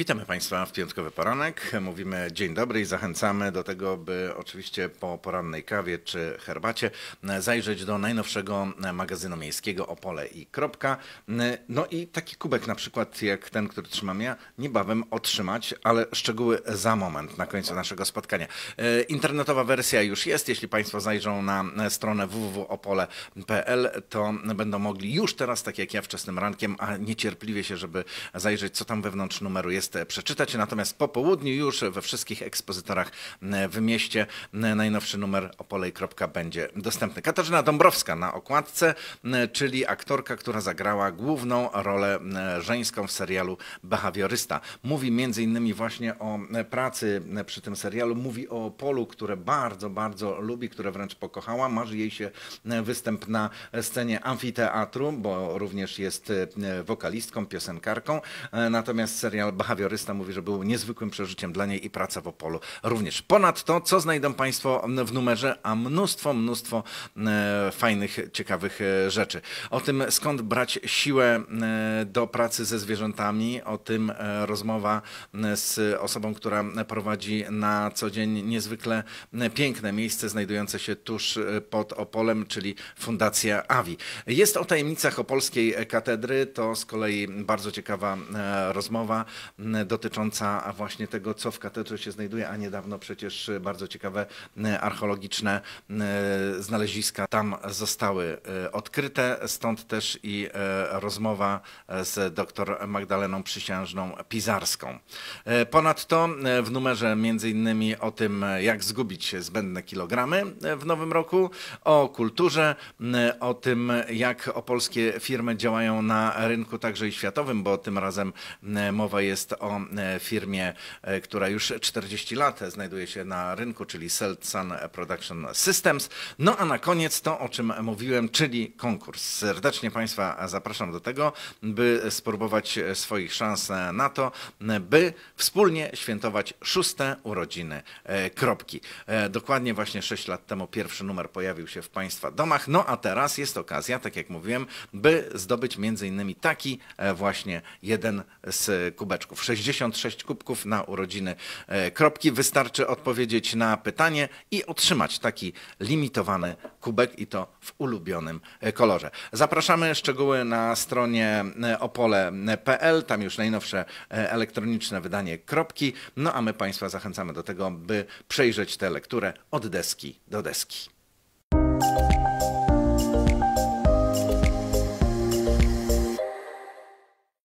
Witamy Państwa w piątkowy poranek. Mówimy dzień dobry i zachęcamy do tego, by oczywiście po porannej kawie czy herbacie zajrzeć do najnowszego magazynu miejskiego Opole i kropka. No i taki kubek na przykład jak ten, który trzymam ja, niebawem otrzymać, ale szczegóły za moment na końcu naszego spotkania. Internetowa wersja już jest. Jeśli Państwo zajrzą na stronę www.opole.pl, to będą mogli już teraz, tak jak ja wczesnym rankiem, a niecierpliwie się, żeby zajrzeć, co tam wewnątrz numeru jest, przeczytać. Natomiast po południu już we wszystkich ekspozytorach w mieście najnowszy numer Opole i kropka będzie dostępny. Katarzyna Dąbrowska na okładce, czyli aktorka, która zagrała główną rolę żeńską w serialu Behawiorysta. Mówi między innymi właśnie o pracy przy tym serialu, mówi o Opolu, które bardzo, bardzo lubi, które wręcz pokochała. Marzy jej się występ na scenie amfiteatru, bo również jest wokalistką, piosenkarką. Natomiast serial Behawiorysta mówi, że był niezwykłym przeżyciem dla niej i praca w Opolu również. Ponadto, co znajdą Państwo w numerze, a mnóstwo fajnych, ciekawych rzeczy. O tym, skąd brać siłę do pracy ze zwierzętami, o tym rozmowa z osobą, która prowadzi na co dzień niezwykle piękne miejsce znajdujące się tuż pod Opolem, czyli Fundacja AVI. Jest o tajemnicach Opolskiej Katedry, to z kolei bardzo ciekawa rozmowa dotycząca właśnie tego, co w katedrze się znajduje, a niedawno przecież bardzo ciekawe archeologiczne znaleziska tam zostały odkryte, stąd też i rozmowa z dr Magdaleną Przysiężną Pizarską. Ponadto w numerze między innymi o tym, jak zgubić zbędne kilogramy w nowym roku, o kulturze, o tym, jak opolskie firmy działają na rynku także i światowym, bo tym razem mowa jest o firmie, która już 40 lat znajduje się na rynku, czyli Seltsun Production Systems. No a na koniec to, o czym mówiłem, czyli konkurs. Serdecznie Państwa zapraszam do tego, by spróbować swoich szans na to, by wspólnie świętować 6. urodziny kropki. Dokładnie właśnie 6 lat temu pierwszy numer pojawił się w Państwa domach, no a teraz jest okazja, tak jak mówiłem, by zdobyć między innymi taki właśnie jeden z kubeczków. 66 kubków na urodziny kropki. Wystarczy odpowiedzieć na pytanie i otrzymać taki limitowany kubek i to w ulubionym kolorze. Zapraszamy, szczegóły na stronie opole.pl, tam już najnowsze elektroniczne wydanie kropki. No a my Państwa zachęcamy do tego, by przejrzeć tę lekturę od deski do deski.